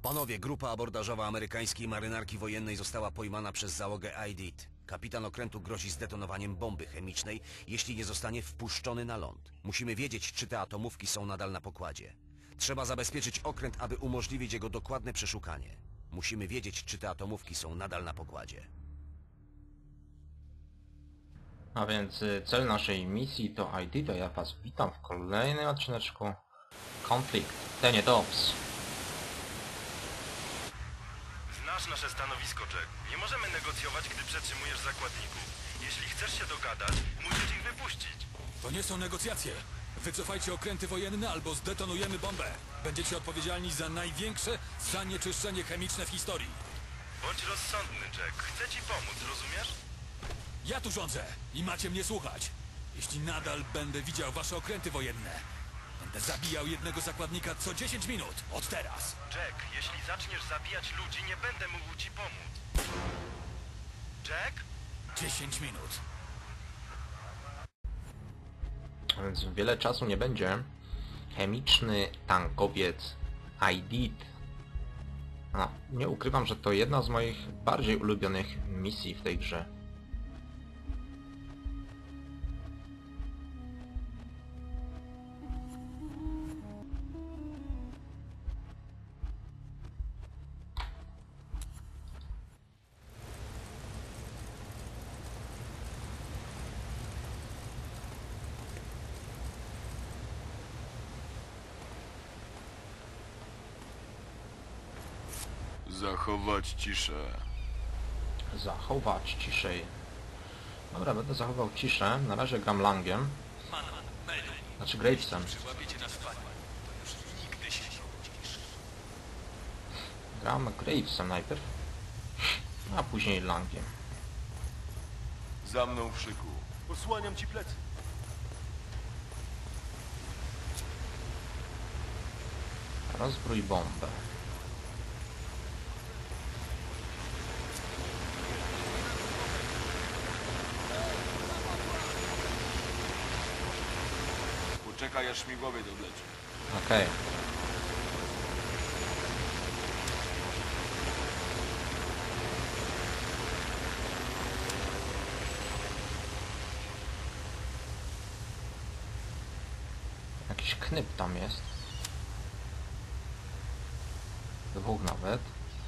Panowie, grupa abordażowa amerykańskiej marynarki wojennej została pojmana przez załogę IDIT. Kapitan okrętu grozi zdetonowaniem bomby chemicznej, jeśli nie zostanie wpuszczony na ląd. Musimy wiedzieć, czy te atomówki są nadal na pokładzie. Trzeba zabezpieczyć okręt, aby umożliwić jego dokładne przeszukanie. Musimy wiedzieć, czy te atomówki są nadal na pokładzie. A więc cel naszej misji to IDIT, a ja was witam w kolejnym odcineczku Conflict Tenet Ops. Znasz nasze stanowisko, Jack. Nie możemy negocjować, gdy przetrzymujesz zakładników. Jeśli chcesz się dogadać, musisz ich wypuścić. To nie są negocjacje. Wycofajcie okręty wojenne albo zdetonujemy bombę. Będziecie odpowiedzialni za największe zanieczyszczenie chemiczne w historii. Bądź rozsądny, Jack. Chcę ci pomóc, rozumiesz? Ja tu rządzę i macie mnie słuchać. Jeśli nadal będę widział wasze okręty wojenne, będę zabijał jednego zakładnika co 10 minut, od teraz. Jack, jeśli zaczniesz zabijać ludzi, nie będę mógł ci pomóc. Jack? 10 minut. A więc wiele czasu nie będzie. Chemiczny tankowiec IDIT. Nie ukrywam, że to jedna z moich bardziej ulubionych misji w tej grze. Zachować ciszę. Zachować ciszej. Dobra, będę zachował ciszę. Na razie gram Langiem. Znaczy Gravesem. Gram Gravesem najpierw, a później Langiem. Za mną w szyku. Osłaniam ci plecy. Rozbrój bombę. Poczekaj, aż śmigłowiec odleci. Okej. Jakiś knyp tam jest. Dwóch nawet.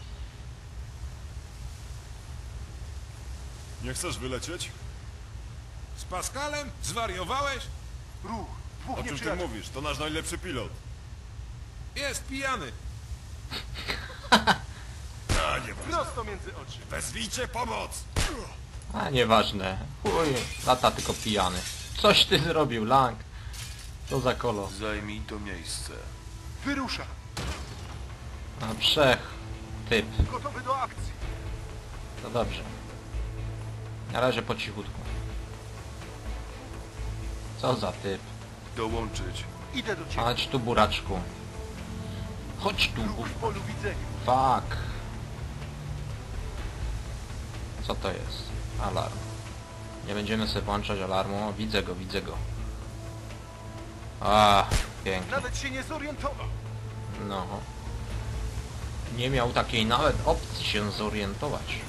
Nie chcesz wylecieć? Z Pascalem? Zwariowałeś? Ruch! Dwóch O czym ty mówisz? To nasz najlepszy pilot. Jest pijany. A, nieważne. Prosto między oczy. Wezwijcie pomoc! A nieważne. Chuj, lata tylko pijany. Coś ty zrobił, Lang. Co za kolo. Zajmij to miejsce. Wyrusza! A przech. Typ. Gotowy do akcji. To dobrze. Na razie po cichutku. Co za typ. Dołączyć. Idę do ciebie. Chodź tu, buraczku. Chodź tu, Ruch w polu widzenia. fuck. Co to jest? Alarm. Nie będziemy sobie włączać alarmu. Widzę go, widzę go. A, pięknie. Nawet się nie zorientował. No. Nie miał takiej nawet opcji się zorientować.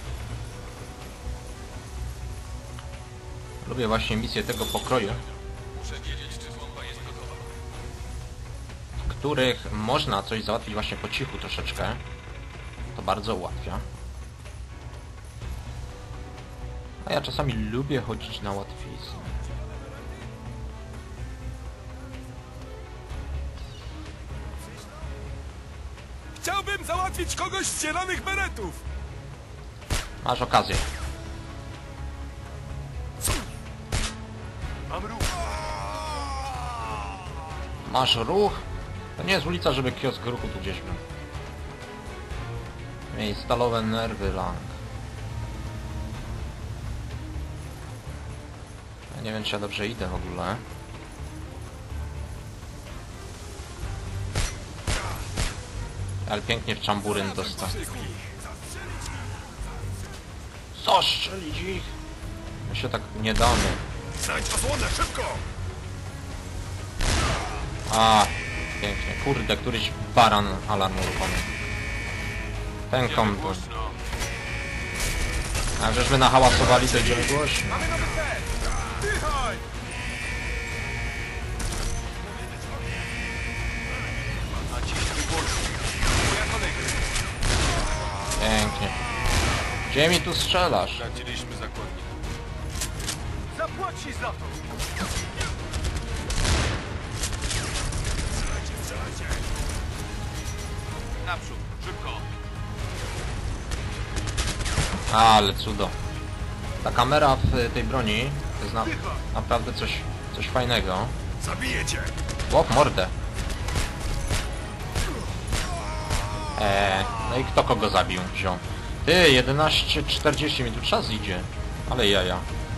Lubię właśnie misje tego pokroju, Muszę wiedzieć, czy bomba jest gotowa. w których można coś załatwić właśnie po cichu troszeczkę. To bardzo ułatwia. A ja czasami lubię chodzić na łatwiznę. Chciałbym załatwić kogoś z zielonych beretów! Masz okazję. Mam ruch. Masz ruch? To nie jest ulica, żeby kiosk ruchu tu gdzieś był. Miej stalowe nerwy, Lang. Ja nie wiem, czy ja dobrze idę w ogóle. Ale pięknie w czamburyn dostał. Zastrzelić ich! My się tak nie damy. Znajdź osłonę, szybko! A, pięknie. Kurde, któryś baran alarm uruchomił. Ten kontur. A żeśmy nahałasowali, to idziemy głośno. Pięknie. Gdzie mi tu strzelasz? Straciliśmy zakładnika. Zapłaci za to! Naprzód, szybko. Ale cudo. Ta kamera w tej broni to jest naprawdę coś fajnego. Zabiję cię! Łop mordę. No i kto kogo zabił? Wziął. Ty, 11:40 mi tu czas idzie. Ale jaja.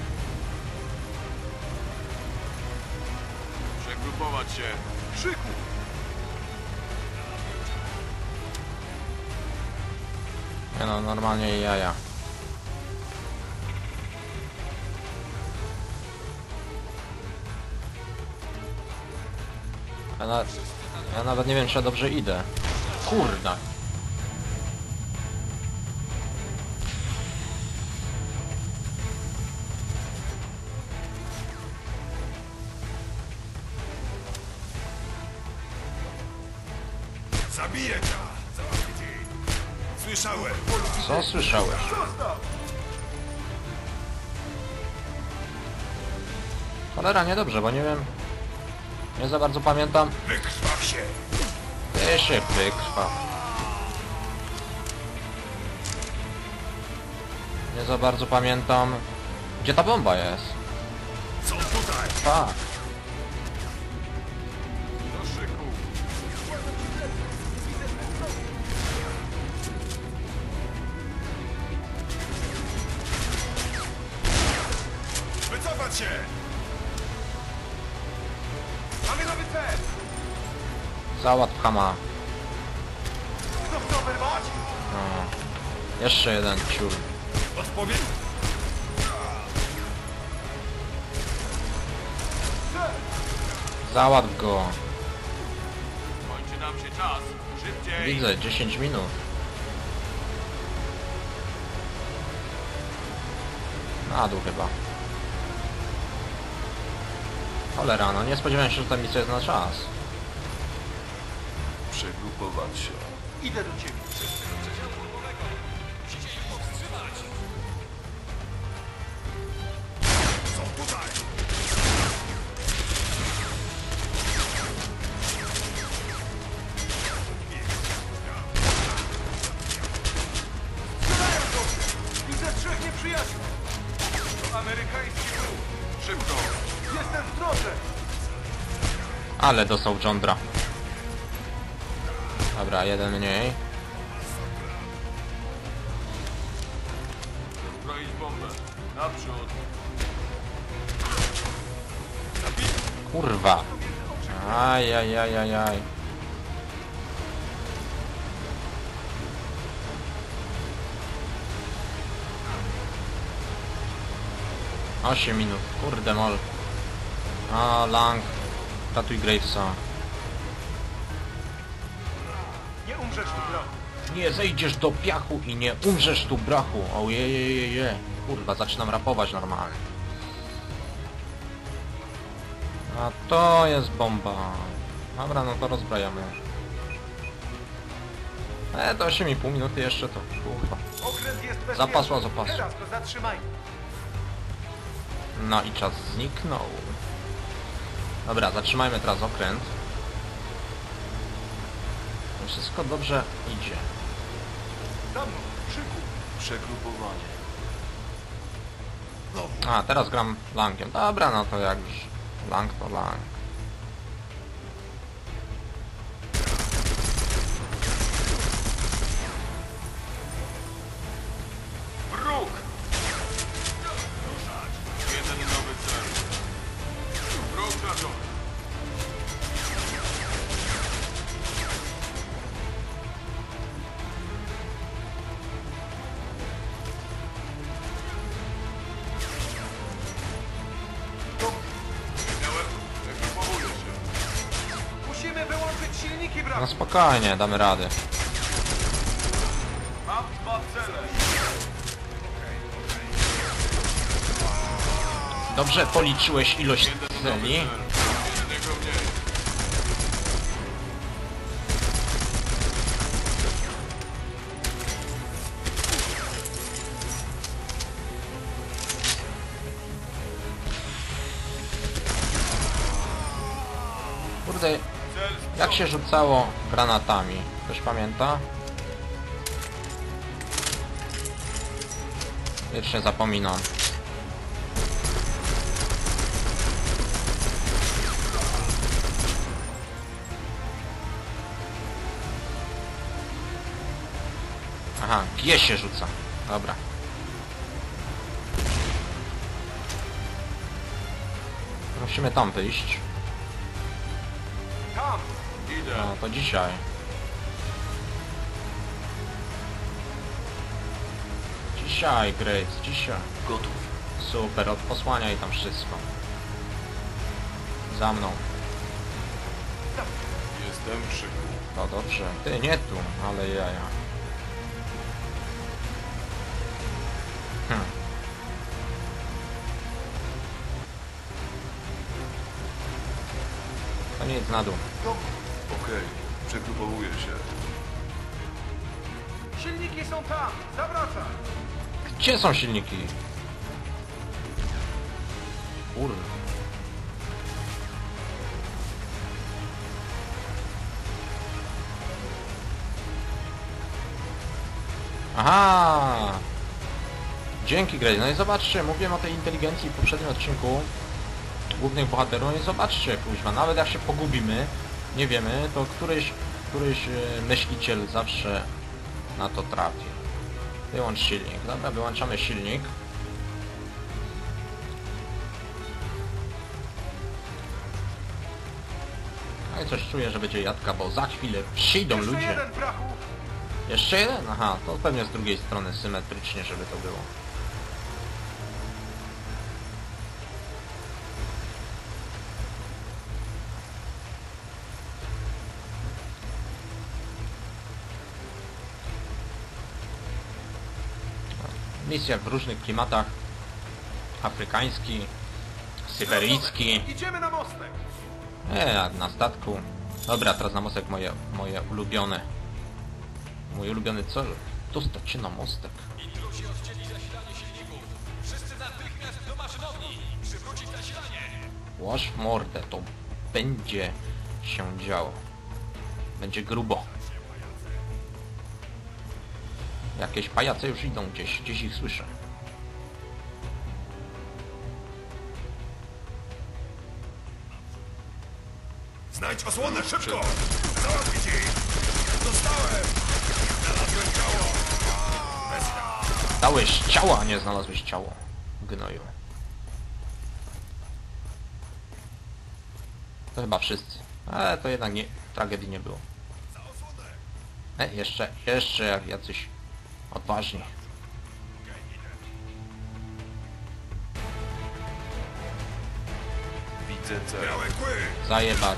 Przegrupować się. Krzyku! Nie no, normalnie jaja. Ja nawet nie wiem, czy ja dobrze idę. Kurde. Zabiję cię! Słyszałem! Co słyszałeś? Cholera, niedobrze, bo nie wiem... Nie za bardzo pamiętam. Wykrwaw się! Ty się wykrwaw. Nie za bardzo pamiętam... Gdzie ta bomba jest? Co tutaj? Fuck. Do szyku. Wycofać się! Mamy nowy cel! Załatw Hama. Kto chce wyrwać? No. Jeszcze jeden ciur. Odpowiedź! Załatw go. Kończy nam się czas. Szybciej. Widzę, 10 minut. Na dół chyba. Cholera, no nie spodziewałem się, że ta misja jest na czas. Przegrupować się. Idę do ciebie! Są tutaj! Strzelają do mnie! Widzę 3 nieprzyjaciół! To amerykański ruch! Szybko. Jestem w drodze! Ale dostał Jondra. Dobra, jeden mniej. Zbroić bombę. Naprzód. Kurwa. Ajajajajaj. Osiem minut. Kurde mol. A, Lang. Ratuj Gravesa. Nie umrzesz tu, bro! Nie zejdziesz do piachu i nie umrzesz tu, brachu. Ojejejeje. Kurwa, zaczynam rapować normalnie. A to jest bomba. Dobra, no to rozbrajamy. To 8,5 minuty jeszcze to. Kurwa. Okręt jest bezpieczny! Zapasła zapasu. Teraz go zatrzymaj! No i czas zniknął. Dobra, zatrzymajmy teraz okręt. Wszystko dobrze idzie. Za mną! Krzyku! Przegrupowanie. A, teraz gram Langiem. Dobra, no to jak już Lang to Lang. Wróg! Jeden nowy cel. Wróg trafiony. Minęłem. Przegrupowuję się. Musimy wyłączyć silniki, No brachu! spokojnie, damy rady. Dwa cele. Dobrze policzyłeś ilość celi. Kurde, jak się rzucało granatami? Ktoś pamięta? Wiecznie zapominam. Aha, G się rzuca. Dobra. Musimy tam wyjść. Tam. Idę. No to dzisiaj. Dzisiaj, Grace, dzisiaj. Gotów. Super, osłaniaj tam wszystko. Za mną. Jestem przy. No dobrze. Ty, nie tu, ale jaja. To nie jest na dół. Okej, przegrupowuję się. Silniki są tam. Zawracaj. Gdzie są silniki? Kurde. Aha! Dzięki, Grey. No i zobaczcie, mówiłem o tej inteligencji w poprzednim odcinku głównych bohaterów. No i zobaczcie, kuźwa, nawet jak się pogubimy, nie wiemy, to któryś myśliciel zawsze na to trafi. Wyłącz silnik. Dobra, wyłączamy silnik. No i coś czuję, że będzie jadka, bo za chwilę przyjdą Jeszcze ludzie. jeden, brachu. Jeszcze jeden? Aha, to pewnie z drugiej strony symetrycznie, żeby to było. Misja w różnych klimatach. Afrykański, syberyjski. Idziemy na mostek. Na statku. Dobra, teraz na mostek moje ulubione. Mój ulubiony cel. Dostać się na mostek. Intrusi odcięli zasilanie silników. Wszyscy natychmiast do maszynowni. Przywrócić zasilanie. Łoż w mordę, to będzie się działo. Będzie grubo. Jakieś pajace już idą gdzieś ich słyszę. Znajdź osłonę, szybko! Załatwić ich! Dostałem! Znalazłem ciało! Dałeś ciała, a nie znalazłeś ciało. Gnoju. To chyba wszyscy. Ale to jednak nie, tragedii nie było. Jeszcze jak jacyś odważni. Widzę cel. Białe kły! Zajebać.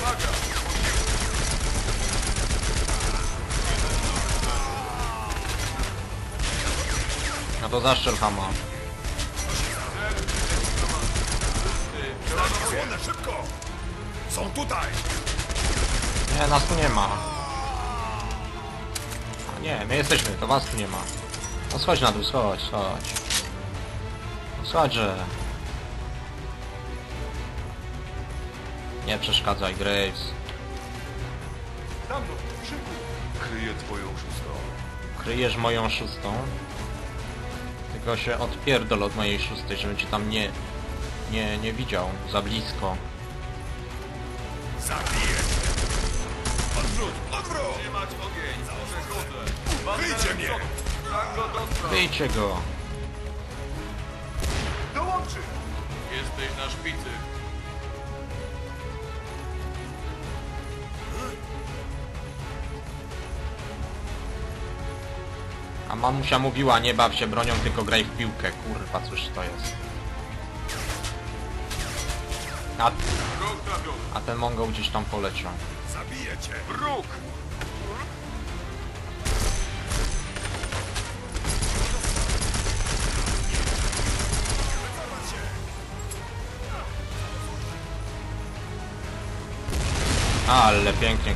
No to zaszczel hama. Znajdź osłonę, szybko! Są tutaj! Nie, nas tu nie ma. A nie, my jesteśmy, to was tu nie ma. No schodź na dół, schodź. Schodźże. Nie przeszkadzaj, Graves. Tam do szyku. Kryję twoją szóstą. Kryjesz moją szóstą. Tylko się odpierdol od mojej szóstej, żebym cię tam nie widział za blisko. Zabiję! Odwrót! Odwrót! Trzymać ogień. Przechodzę. Wyjdzie mnie! Tango dostał. Wyjcie go. Dołączy. Jesteś na szpicy. A mamusia mówiła, nie baw się bronią, tylko graj w piłkę. Kurwa, cóż to jest. Wróg trafiony. A ten Mongol gdzieś tam poleciał. Zabiję cię! Wróg. Ale pięknie.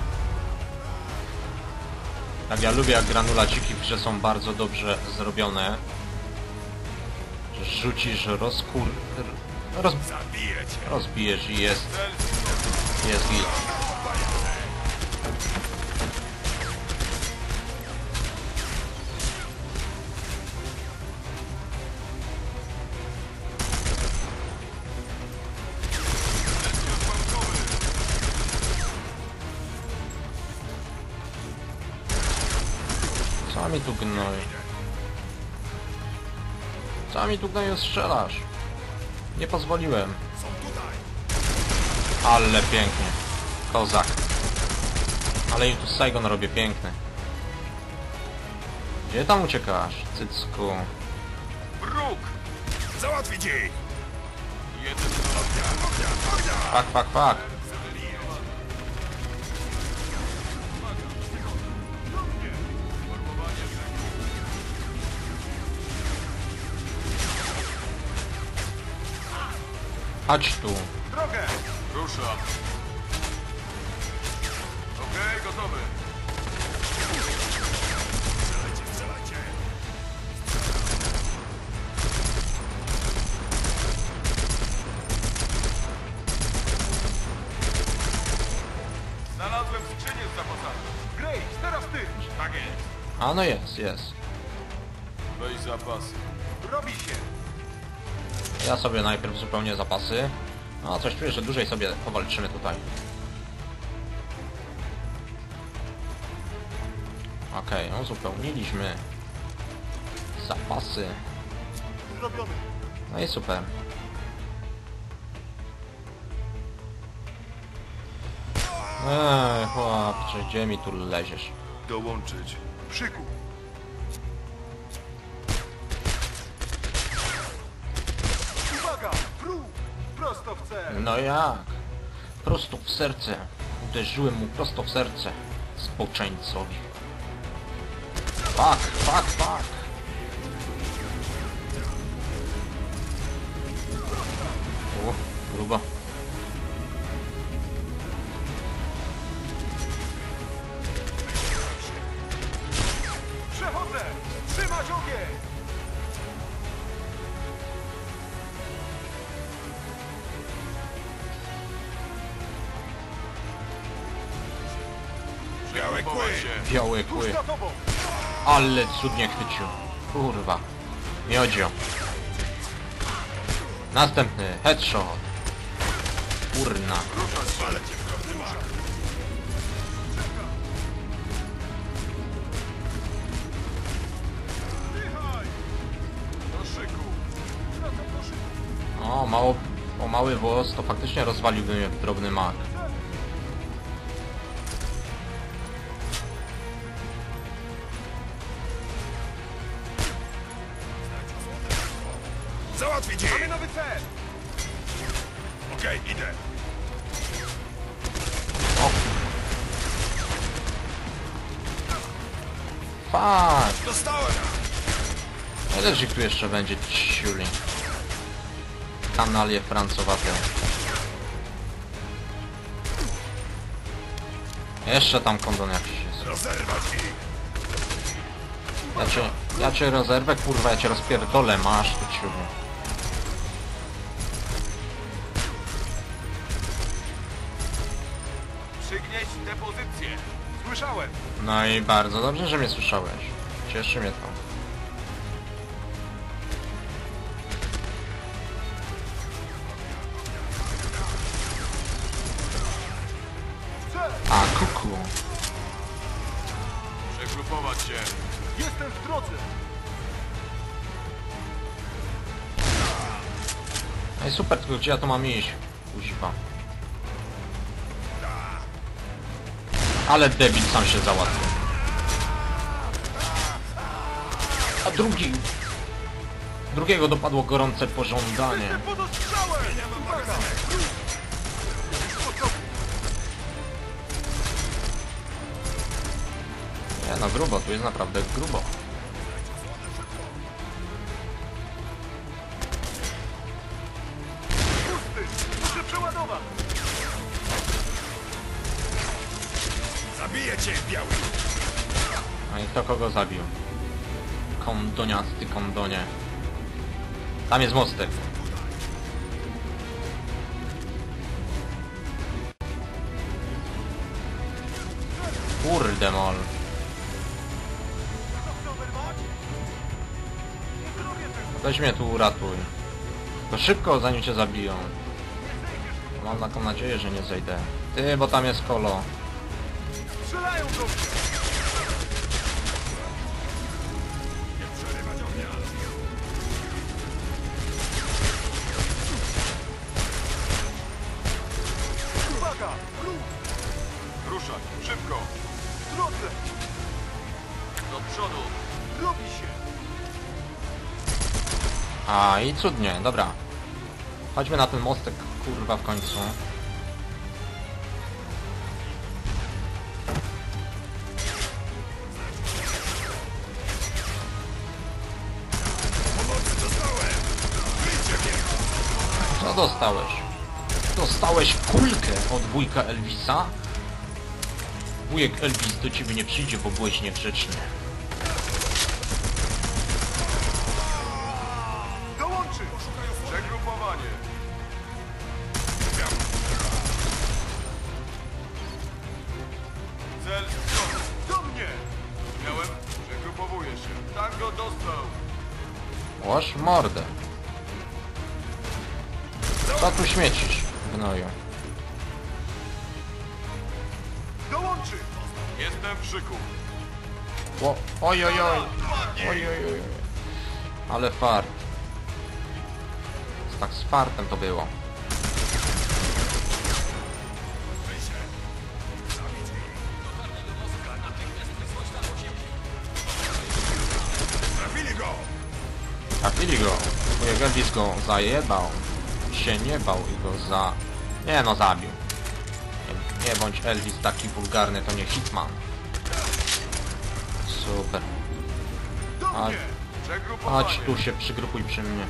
Tak, ja lubię jak granulaciki w grze są bardzo dobrze zrobione. Że rzucisz, rozbijesz i jest git. Co mi tu gnoi? Co mi tu gnoju strzelasz? Nie pozwoliłem. Ale pięknie. Kozak. Ale im tu Saigon robię piękny. Gdzie tam uciekasz, cycku? Wróg! Załatwić ich! Fuck. Chodź tu. Drogę! Rusza. Okej, gotowy. Znalazłem skrzynię z zapasami. Grace, teraz ty! Tak jest. A no jest. Weź zapasy. Robi się. Ja sobie najpierw zupełnię zapasy. No coś czuję, że dłużej sobie powalczymy tutaj. Okej, uzupełniliśmy zapasy. Zrobiony. No i super. Chłopcze, gdzie mi tu leziesz? Dołączyć. Przykuł. Uwaga! Próg! Prosto w cel! No jak? Prosto w serce. Uderzyłem mu prosto w serce. Zboczeńcowi. Fuck. Grubo. Przechodzę! Trzymać ogień! Białe kły! Białe kły. Tuż za tobą! Ale cudnie chwycił. Kurwa. Miodzio. Następny. Headshot. Kurna. Dychaj! Do szyku! Wracam do szyku! O mały włos to faktycznie rozwaliłby mnie w drobny mak. Załatwić ich! Mamy nowy cel! Okej, idę. Fuck! Dostałem! Ile ich tu jeszcze będzie ciuli? Kanalie francowate. Jeszcze tam kondon jakiś jest. Rozerwać ich! Ja cię rozerwę, kurwa, ja cię rozpierdolę, masz tu ciuli. Przygnieść depozycję! Słyszałem! No i bardzo dobrze, że mnie słyszałeś. Cieszy mnie to. Cel! A, kuku. Przegrupować się! Jestem w drodze! No i super, tylko gdzie ja to mam iść? Kuźwa. Ale debil sam się załatwił. A drugiego dopadło gorące pożądanie. Jestem pod ostrzałem! Uwaga! Nie no, grubo, tu jest naprawdę grubo. Pusty! Muszę przeładować! Zabiję cię, biały! A i kto kogo zabił? Kondoniasty kondonie. Tam jest mostek. Kurde mol. Weź mnie tu uratuj. To szybko, zanim cię zabiją. Mam taką nadzieję, że nie zejdę. Ty, bo tam jest kolo. Strzelają do mnie! Uwaga! Ruch! Ruszać, szybko! W drodze! Do przodu! Robi się! A i cudnie, dobra. Chodźmy na ten mostek, kurwa, w końcu. Co dostałeś? Dostałeś kulkę od wujka Elvisa? Wujek Elvis do ciebie nie przyjdzie, bo byłeś niegrzeczny. Dołączy! Przegrupowanie! Cel stąd! Do mnie! Miałem? Przegrupowuję się. Tango dostał! Łoż mordę. Co tu śmiecisz, gnoju? Dołączy! Jestem w szyku. O, oj, oj, oj. Oj, oj, oj. Ale fart. Tak z fartem to było. Trafili go. Wujek Elvis go zajebał. Się nie bał i go za... Nie no, zabił. Nie bądź Elvis taki wulgarny, to nie Hitman. Super. Do A, mnie! Przegrupowanie! chodź tu się przygrupuj przy mnie.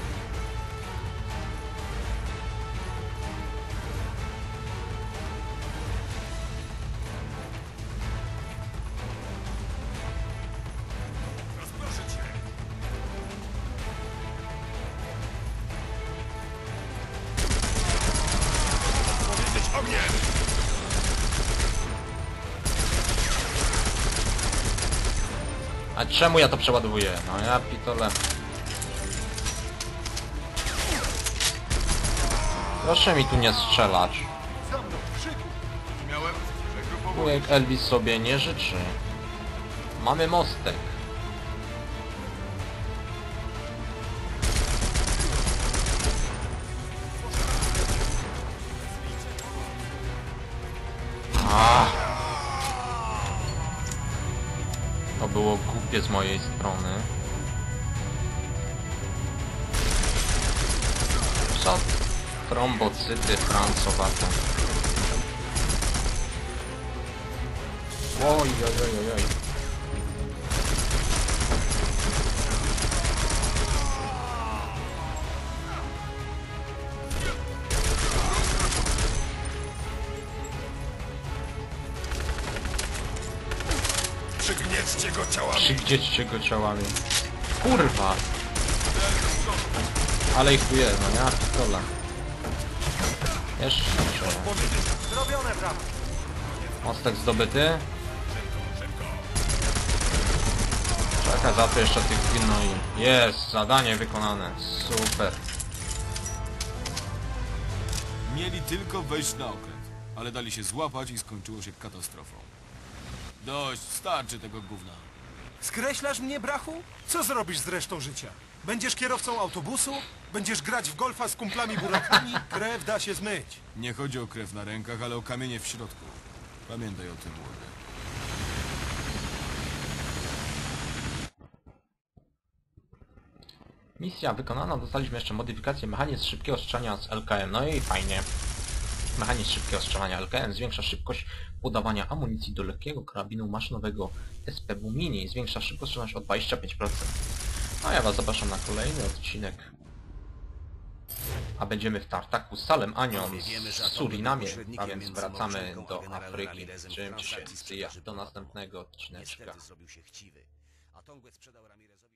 A czemu ja to przeładowuję? No ja pitole. Proszę mi tu nie strzelać. Za mną! W szyku! Miałem? Przegrupowuję Wujek Elvis sobie nie życzy. Mamy mostek. To było głupie z mojej strony. Co? Trombocyty francowate. Oj, oj, oj, oj, oj. Przygnieczcie go ciałami! Przygniećcie go ciałami. Kurwa! Ale ich tu jest, no ja pitole. Jeszcze. Zrobione, brawo! Mostek zdobyty. Czeka za to jeszcze tych gnoi. Jest, zadanie wykonane. Super. Mieli tylko wejść na okręt, ale dali się złapać i skończyło się katastrofą. Dość, starczy tego gówna. Skreślasz mnie, brachu? Co zrobisz z resztą życia? Będziesz kierowcą autobusu? Będziesz grać w golfa z kumplami burakami? Krew da się zmyć. Nie chodzi o krew na rękach, ale o kamienie w środku. Pamiętaj o tym, młody. Misja wykonana. Dostaliśmy jeszcze modyfikację mechanizm szybkiego strzelania z LKM. No i fajnie. Mechanizm szybkiego strzelania LKM zwiększa szybkość podawania amunicji do lekkiego karabinu maszynowego SPW Mini. Zwiększa szybkość strzelania o 25%. A ja was zapraszam na kolejny odcinek. a będziemy w tartaku z Salem Anią Wiemy, że z Atom Surinamie, był pośrednikiem a więc między wracamy Małżonką a do generałem Afryki. Ramirezem w Trzymajcie się, transakcji see ya. sprzedaży Do broni. następnego odcineczka. Niestety zrobił się chciwy. A Tongwe sprzedał Ramirezowi...